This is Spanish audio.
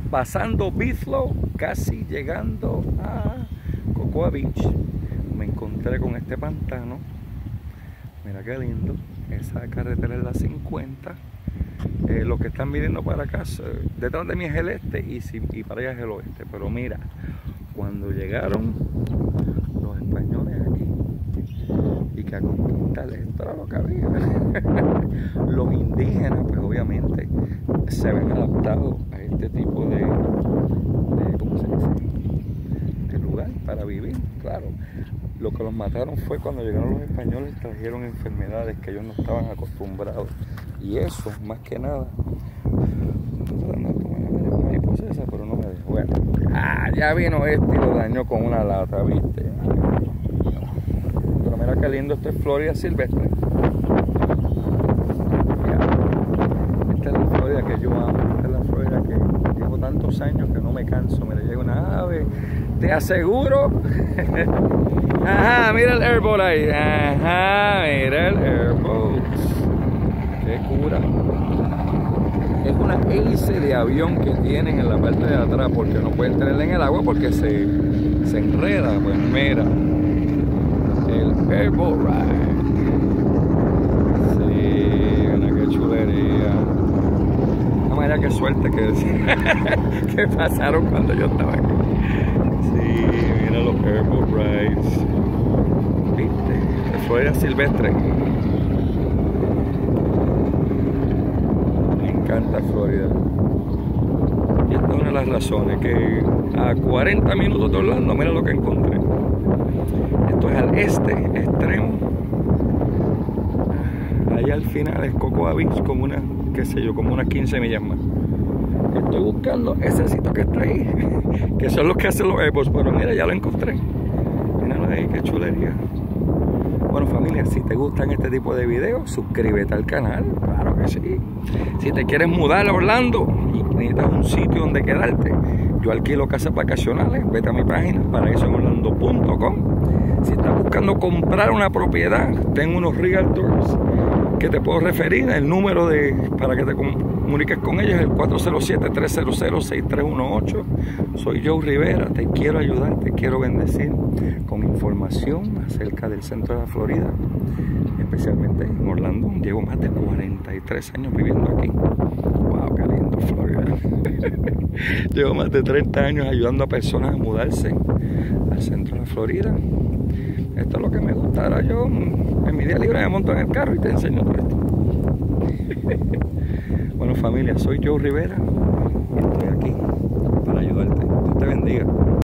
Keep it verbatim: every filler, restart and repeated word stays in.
pasando Bithlo, casi llegando a Cocoa Beach. Me encontré con este pantano. Mira qué lindo. Esa carretera es la cincuenta. Eh, los que están viniendo para acá, detrás de mí es el este y, si, y para allá es el oeste. Pero mira, cuando llegaron los españoles aquí y que a conquistar esto era lo que había. Los indígenas, pues obviamente se ven adaptados a este tipo de, de ¿cómo se dice? De lugar para vivir, claro. Lo que los mataron fue cuando llegaron los españoles, trajeron enfermedades que ellos no estaban acostumbrados. Y eso, más que nada, pero no me dejó. Bueno, ah, ya vino este y lo dañó con una lata, ¿viste? Pero mira qué lindo, esto es Florida silvestre. Esta es la Florida que yo amo, esta es la Florida que llevo tantos años que no me canso. Mira, llega una ave, te aseguro. Ajá, mira el airboat ahí. Ajá, mira el airboat. Qué cura. Es una hélice de avión que tienen en la parte de atrás porque no pueden tenerla en el agua porque se, se enreda. Pues mira, el airboat ride. Sí, mira qué chulería. No manera qué suerte que, que pasaron cuando yo estaba aquí. Sí, mira los airboat rides. ¿Viste? De Florida silvestre. Me encanta Florida. Y esta es una de las razones que a cuarenta minutos de Orlando, mira lo que encontré. Esto es al este extremo. Allá al final es Cocoa Beach, como una, qué sé yo, como unas quince millas más. Estoy buscando ese sitio que está ahí, que son los que hacen los airports, pero mira, ya lo encontré. Míralo ahí, qué chulería. Bueno, familia, si te gustan este tipo de videos, suscríbete al canal, claro que sí. Si te quieres mudar a Orlando y necesitas un sitio donde quedarte, yo alquilo casas vacacionales, vete a mi página, paraíso en orlando punto com. Si estás buscando comprar una propiedad, tengo unos realtors que te puedo referir. El número de para que te comuniques con ellos es el cuatro cero siete, tres cero cero, seis tres uno ocho. Soy Joe Rivera, te quiero ayudar, te quiero bendecir con información acerca del centro de la Florida, especialmente en Orlando. Llevo más de cuarenta y tres años viviendo aquí. Wow, qué lindo Florida. Llevo más de treinta años ayudando a personas a mudarse al centro de la Florida. Esto es lo que me gusta. Ahora yo en mi día libre me monto en el carro y te enseño todo esto. Bueno, familia, soy Joe Rivera y estoy aquí